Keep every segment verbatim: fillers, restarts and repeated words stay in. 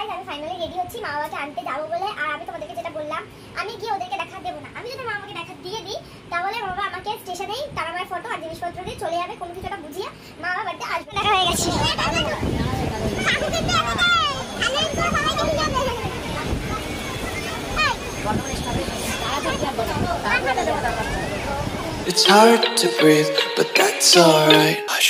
Guys আমি finally ready হচ্ছি মা বাবাকে আনতে যাবো বলে। আর আমি তোমাদেরকে যেটা বললাম, আমি গিয়ে ওদেরকে দেখা দেবো না। আমি যদি মা আমাকে দেখা দিয়ে দিই তাহলে মা বাবা আমাকে স্টেশনেই তারা আমার ফটো আর জিনিসপত্র দিয়ে চলে যাবে, কোনো কিছুটা বুঝিয়ে মা বাবা বাড়িতে আসবে। দেখা হয়ে গেছে। It's hard to breathe, but that's alright. Hush.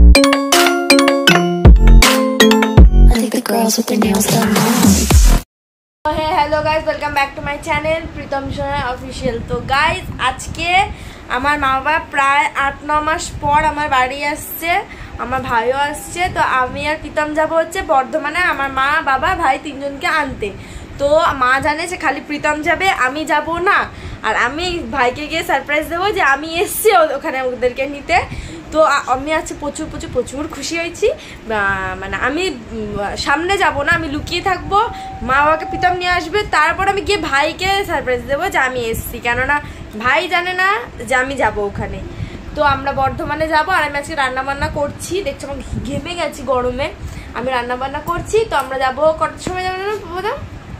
I think the girls with their nails done now. Hey, hello guys, welcome back to my channel Pritam Shona Official. তো গাইজ আজকে আমার মা বাবা প্রায় আট ন মাস পর আমার বাড়ি আসছে, আমার ভাইও আসছে। তো আমি আর প্রীতম যাবো হচ্ছে বর্ধমানে আমার মা বাবা ভাই তিনজনকে আনতে। তো মা জানে যে খালি প্রীতম যাবে, আমি যাব না। আর আমি ভাইকে গিয়ে সারপ্রাইজ দেবো যে আমি এসছি ওখানে ওদেরকে নিতে। তো আমি আজকে প্রচুর প্রচুর প্রচুর খুশি হয়েছি। মানে আমি সামনে যাব না, আমি লুকিয়ে থাকবো, মা বাবাকে প্রীতম নিয়ে আসবে, তারপর আমি গিয়ে ভাইকে সারপ্রাইজ দেবো যে আমি এসছি। কেননা ভাই জানে না যে আমি যাব ওখানে। তো আমরা বর্ধমানে যাব। আর আমি আজকে রান্নাবান্না করছি, দেখছো আমার ঘেমে গেছি গরমে। আমি রান্নাবান্না করছি। তো আমরা যাবো কটার সময় যাবো না বোধা?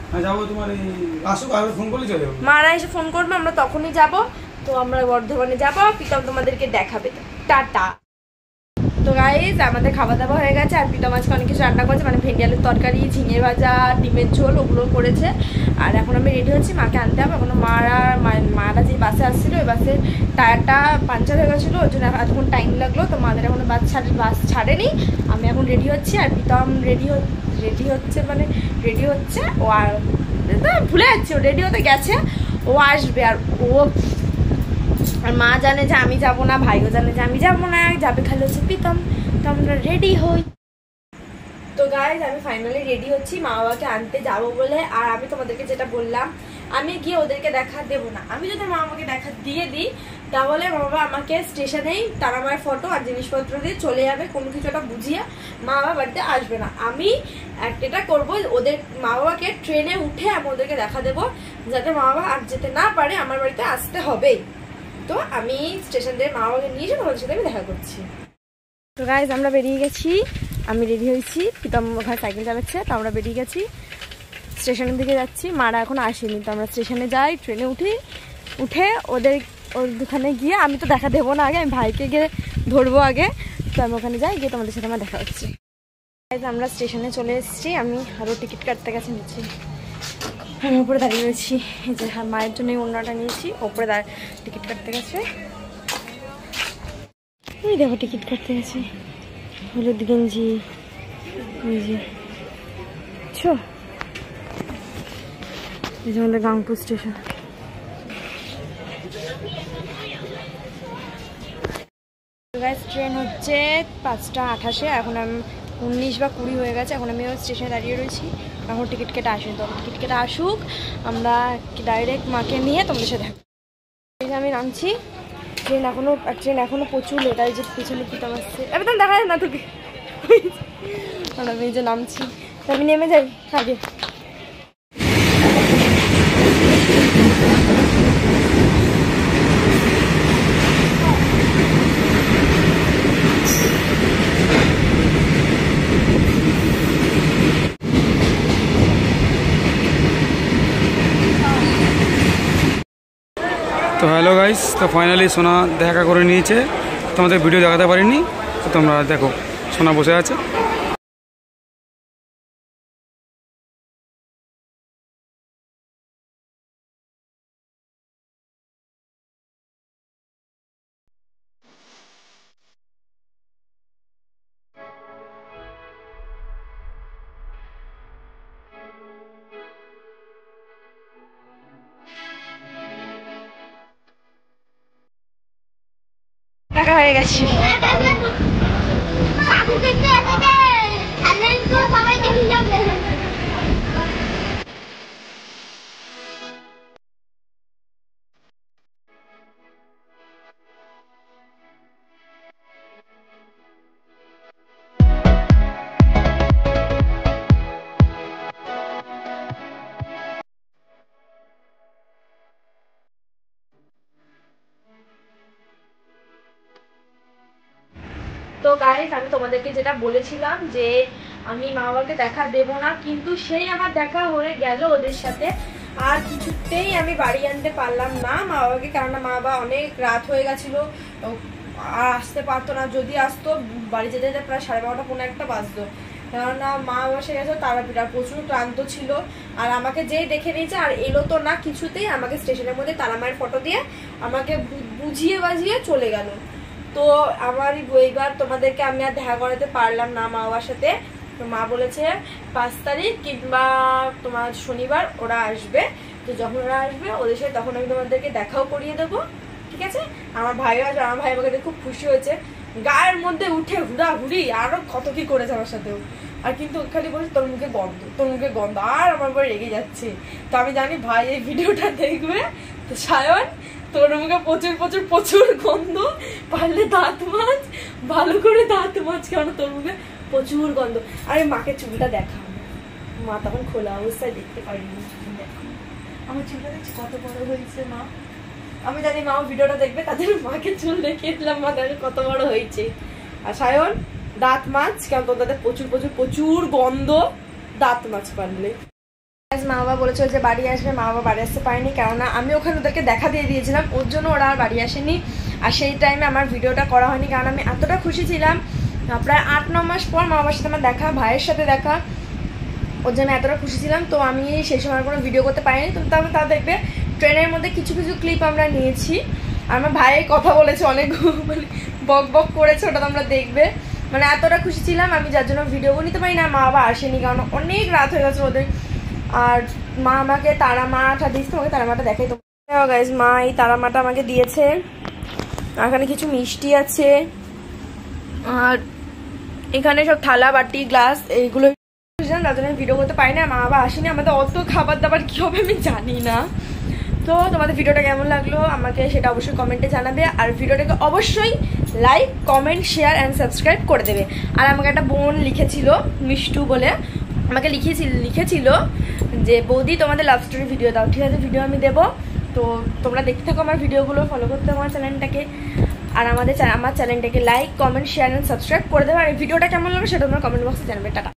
মারা এসে ফোন করবে, আমরা তখনই যাব। তো আমরা বর্ধমানে যাবো, প্রীতম তোমাদেরকে দেখাবে। টাটা। তো গাইজ আমাদের খাওয়া দাওয়া হয়ে গেছে। আর প্রীতম আজকে অনেক কিছু রান্না করেছে, মানে ভেন্ডি আলুর তরকারি, ঝিঙে ভাজা, ডিমের ঝোল, ওগুলো করেছে। আর এখন আমি রেডি হচ্ছি, মাকে আনতে হবে। এখনো মারা মারা যে বাসে আসছিলো, ওই বাসের টায়ারটা পাঞ্চার হয়ে গেছিলো, ওই জন্য এতক্ষণ টাইম লাগলো। তো মাদের এখনো বাস ছাড়ে বাস ছাড়েনি। আমি এখন রেডি হচ্ছি। আর প্রীতম রেডি রেডি হচ্ছে মানে রেডি হচ্ছে ও। আর ভুলে যাচ্ছি, ও রেডি হতে গেছে, ও আসবে। আর ও আর মা জানে যে আমি যাব না, ভাইও জানে যে আমি যাব না, যাবে খালি হচ্ছে প্রীতম। তো আমরা রেডি হই। তো গাইজ আমি ফাইনালি রেডি হচ্ছি মা বাবাকে আনতে যাবো বলে। আর আমি তোমাদেরকে যেটা বললাম, আমি গিয়ে ওদেরকে দেখা দেবো না। আমি যদি মা আমাকে দেখা দিয়ে দিই তাহলে মা বাবা আমাকে স্টেশনেই তারা আমার ফটো আর জিনিসপত্র দিয়ে চলে যাবে, কোনো কিছুটা বুঝিয়ে মা বাবা বাড়িতে আসবে না। আমি একটা করবো, ওদের মা বাবাকে ট্রেনে উঠে আমি ওদেরকে দেখা দেবো, যাতে মা বাবা আর যেতে না পারে, আমার বাড়িতে আসতে হবেই। তো আমি স্টেশন থেকে মা বাবাকে নিয়ে এসে তোমাদের সাথে আমি দেখা করছি। তো গাইজ আমরা বেরিয়ে গেছি, আমি রেডি হয়েছি, প্রীতম ওখানে সাইকেল চালাচ্ছে। তো আমরা বেরিয়ে গেছি, স্টেশনের দিকে যাচ্ছি। মারা এখন আসেনি। তো আমরা স্টেশনে যাই, ট্রেনে উঠি, উঠে ওদের ওখানে গিয়ে আমি তো দেখা দেবো না, আগে আমি ভাইকে গিয়ে ধরবো আগে। তো আমি ওখানে যাই, গিয়ে তোমাদের সাথে আমার দেখা হচ্ছে। গাইজ আমরা স্টেশনে চলে এসেছি, আমি আরও টিকিট কাটতে গেছি নিচ্ছি। আমি উপরে দাঁড়িয়ে রয়েছি, এই যে মায়ের জন্য অন্যটা নিয়েছি, ওপরে দাঁড়িয়ে টিকিট কাটতে গেছে। এই দেখো টিকিট কাটতে গেছে, হলুদ গেঞ্জি, এই যে ছো এই যে আমাদের গাংপুর স্টেশন। ট্রেন হচ্ছে পাঁচটা আঠাশে, এখন আমি উনিশ বা কুড়ি হয়ে গেছে। এখন আমি স্টেশনে দাঁড়িয়ে রয়েছি, এখন টিকিট কেটে আসুন। তো টিকিট কেটে আসুক, আমরা ডাইরেক্ট মাকে নিয়ে তোমাদের সাথে থাকবো। এই যে আমি নামছি, ট্রেন এখনো ট্রেন এখনো প্রচুর লেট। আর যে পিছনে প্রীতম আসছে, এবার দেখা যায় না তোকে। আমি এই যে নামছি, আমি নেমে যাই আগে। তো হ্যালো গাইস, তো ফাইনালি সোনা দেখা করে নিয়েছে। তোমাদের ভিডিও দেখাতে পারিনি, তো তোমরা দেখো সোনা বসে আছে। দেখা হয়ে গেছে। তো গাইস আমি তোমাদেরকে যেটা বলেছিলাম যে আমি মা বাবাকে দেখা দেব না, কিন্তু সেই আমার দেখা হয়ে গেল ওদের সাথে। আর কিছুতেই আমি বাড়ি আনতে পারলাম না মা বাবাকে, কেননা মা বাবা অনেক রাত হয়ে গেছিলো, আর আসতে পারতো না। যদি আসতো বাড়ি যেতে যেতে প্রায় সাড়ে বারোটা পনেরো একটা বাজতো, কেননা মা বসে গেছে, তারাপীঠা প্রচুর ক্লান্ত ছিল। আর আমাকে যেই দেখে নিয়েছে আর এলো তো না কিছুতেই, আমাকে স্টেশনের মধ্যে তারা মায়ের ফটো দিয়ে আমাকে বুঝিয়ে বাজিয়ে চলে গেল। তো আমার এইবার তোমাদেরকে আমি আর দেখা করাতে পারলাম না মা বাবার সাথে। তো মা বলেছে পাঁচ তারিখ কিংবা তোমার শনিবার ওরা আসবে, তো যখন ওরা আসবে ওদের সাথে তখন আমি তোমাদেরকে দেখাও করিয়ে দেবো, ঠিক আছে? আমার ভাইও আছে, আমার ভাই আমাকে খুব খুশি হয়েছে, গায়ের মধ্যে উঠে হুড়া হুড়ি আরো কত কি করেছে আমার সাথেও। আর কিন্তু খালি বলছে তোর মুখে গন্ধ, তোর মুখে গন্ধ, আর আমার পরে রেগে যাচ্ছে। তো আমি জানি ভাই এই ভিডিওটা দেখবে, তো সায়ন তোর মুখে প্রচুর প্রচুর প্রচুর গন্ধ, পারলে দাঁত মাছ, ভালো করে দাঁত মাছ, কেন তোর মুখে প্রচুর গন্ধ। আরে মাকে চুলটা দেখা, মা তখন খোলা অবস্থায় দেখতে পারিনি। দেখো আমার চুলটা দেখছি কত বড় হয়েছে মা, আমি জানি মাও ভিডিওটা দেখবে, তাদের মাকে চুল দেখিয়ে দিলাম মা তাদের কত বড় হয়েছে। আর সায়ন দাঁত মাছ, কেন তোর দাঁতে প্রচুর প্রচুর প্রচুর গন্ধ, দাঁত মাছ পারলে। মা বাবা বলেছিল যে বাড়ি আসবে, মা বাবা বাড়ি আসতে পারেনি, কেননা আমি ওখানে ওদেরকে দেখা দিয়ে দিয়েছিলাম, ওর জন্য ওরা আর বাড়ি আসেনি। আর সেই টাইমে আমার ভিডিওটা করা হয়নি, কারণ আমি এতটা খুশি ছিলাম। প্রায় আট ন মাস পর মা বাবার সাথে আমার দেখা, ভাইয়ের সাথে দেখা, ওর জন্য এতটা খুশি ছিলাম। তো আমি সেই সময় কোনো ভিডিও করতে পারিনি, তো তারপর তা দেখবে ট্রেনের মধ্যে কিছু কিছু ক্লিপ আমরা নিয়েছি। আমার ভাইয়ের কথা বলেছে অনেক, মানে বক বক করেছে, ওটা তোমরা দেখবে। মানে এতটা খুশি ছিলাম আমি, যার জন্য ভিডিও নিতে পারি না। মা বাবা আসেনি কারণ অনেক রাত হয়ে গেছে ওদের। আর মা আমাকে তারা মাটা দিয়েছে, তোমাকে তারা মাটা দেখাই তো গাইজ। মা এই তারা মাটা আমাকে দিয়েছে, এখানে কিছু মিষ্টি আছে, আর এখানে সব থালা বাটি গ্লাস এইগুলো, তার জন্য ভিডিও করতে পারি না। মা বাবা আসেনি, আমাদের অত খাবার দাবার কি হবে আমি জানি না। তো তোমাদের ভিডিওটা কেমন লাগলো আমাকে সেটা অবশ্যই কমেন্টে জানাবে, আর ভিডিওটাকে অবশ্যই like comment share and subscribe করে দেবে। আর আমাকে একটা বোন লিখেছিল মিষ্টু বলে, আমাকে লিখেছিল লিখেছিল যে বৌদি তোমাদের লাভ স্টোরি ভিডিও দাও, ঠিক আছে ভিডিও আমি দেবো। তো তোমরা দেখতে থাকো আমার ভিডিওগুলো, ফলো করতে আমার চ্যানেলটাকে, আর আমাদের আমার চ্যানেলটাকে like comment share and subscribe করে দেবে। আর এই ভিডিওটা কেমন লাগলো সেটা তোমরা কমেন্ট বক্সে জানাবে। টাটা।